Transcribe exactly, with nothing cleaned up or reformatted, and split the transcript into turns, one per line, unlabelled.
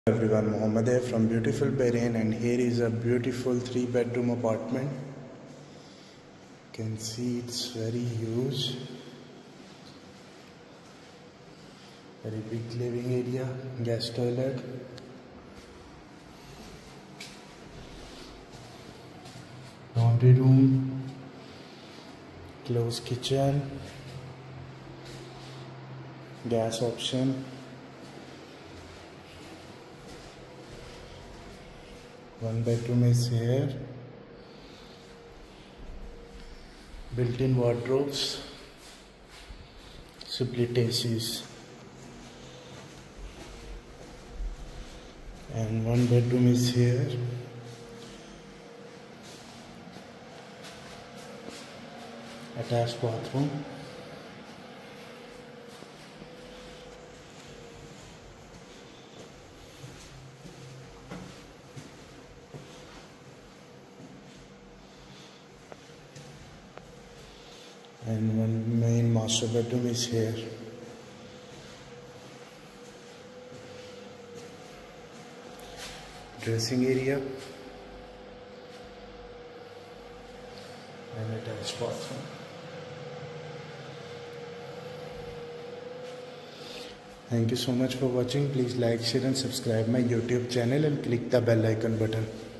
Everyone, Mohammed here from beautiful Bahrain, and here is a beautiful three bedroom apartment. You can see it's very huge, very big living area, gas toilet, laundry room, closed kitchen, gas option. One bedroom is here, built-in wardrobes, split A Cs, and one bedroom is here, attached bathroom. And one main master bedroom is here. Dressing area and attached bathroom. Thank you so much for watching. Please like, share and subscribe my YouTube channel and click the bell icon button.